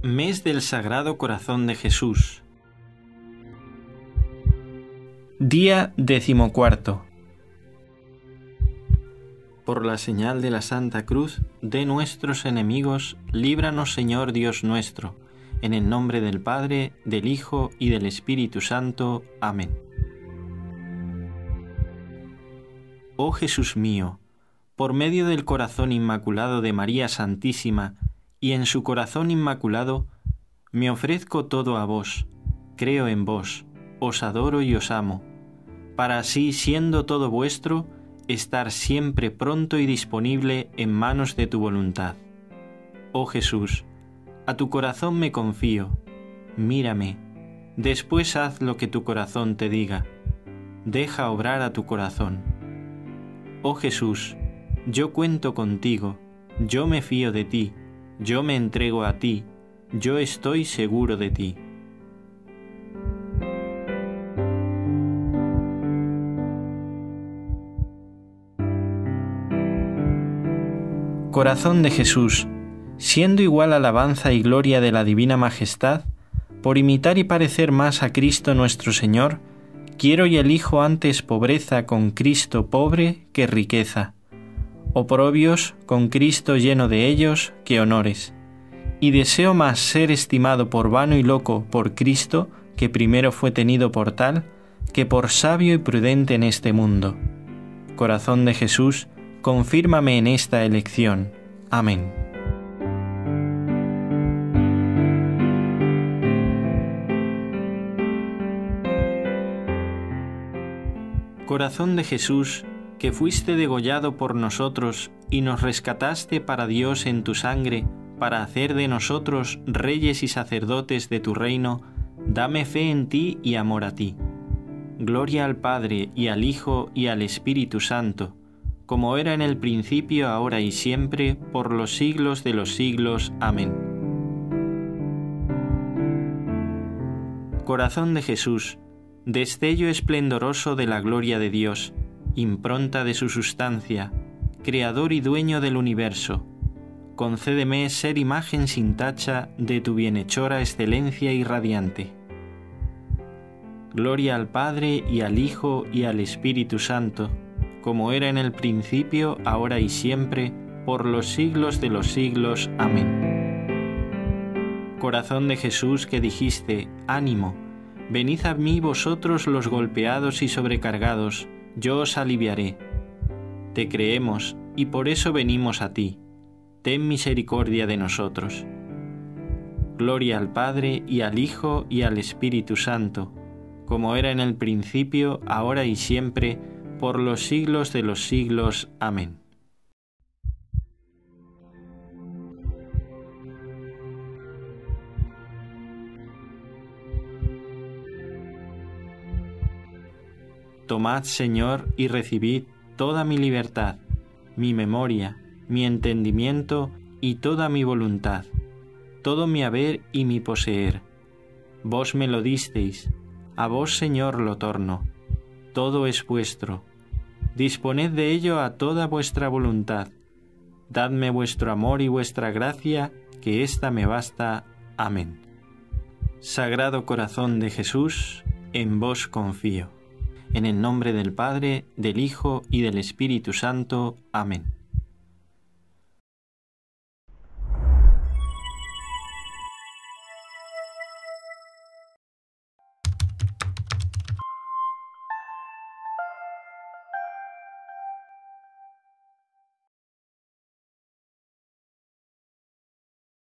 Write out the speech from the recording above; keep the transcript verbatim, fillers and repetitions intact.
Mes del Sagrado Corazón de Jesús. Día decimocuarto. Por la señal de la Santa Cruz de nuestros enemigos, líbranos, Señor Dios nuestro, en el nombre del Padre, del Hijo y del Espíritu Santo. Amén. Oh Jesús mío, por medio del corazón inmaculado de María Santísima y en su corazón inmaculado, me ofrezco todo a vos, creo en vos, os adoro y os amo, para así, siendo todo vuestro, estar siempre pronto y disponible en manos de tu voluntad. Oh Jesús, a tu corazón me confío, mírame, después haz lo que tu corazón te diga, deja obrar a tu corazón. Oh Jesús, yo cuento contigo, yo me fío de ti, yo me entrego a ti, yo estoy seguro de ti. Corazón de Jesús, siendo igual alabanza y gloria de la divina majestad, por imitar y parecer más a Cristo nuestro Señor, quiero y elijo antes pobreza con Cristo pobre que riqueza, oprobios con Cristo lleno de ellos que honores, y deseo más ser estimado por vano y loco por Cristo, que primero fue tenido por tal, que por sabio y prudente en este mundo. Corazón de Jesús, confírmame en esta elección. Amén. Corazón de Jesús, que fuiste degollado por nosotros y nos rescataste para Dios en tu sangre, para hacer de nosotros reyes y sacerdotes de tu reino, dame fe en ti y amor a ti. Gloria al Padre y al Hijo y al Espíritu Santo, como era en el principio, ahora y siempre, por los siglos de los siglos. Amén. Corazón de Jesús, destello esplendoroso de la gloria de Dios, impronta de su sustancia, creador y dueño del universo, concédeme ser imagen sin tacha de tu bienhechora excelencia irradiante. Gloria al Padre y al Hijo y al Espíritu Santo, como era en el principio, ahora y siempre, por los siglos de los siglos. Amén. Corazón de Jesús, que dijiste, ánimo, venid a mí vosotros los golpeados y sobrecargados, yo os aliviaré. Te creemos, y por eso venimos a ti. Ten misericordia de nosotros. Gloria al Padre, y al Hijo, y al Espíritu Santo, como era en el principio, ahora y siempre, por los siglos de los siglos. Amén. Tomad, Señor, y recibid toda mi libertad, mi memoria, mi entendimiento y toda mi voluntad, todo mi haber y mi poseer. Vos me lo disteis, a vos, Señor, lo torno. Todo es vuestro. Disponed de ello a toda vuestra voluntad. Dadme vuestro amor y vuestra gracia, que ésta me basta. Amén. Sagrado Corazón de Jesús, en vos confío. En el nombre del Padre, del Hijo y del Espíritu Santo. Amén.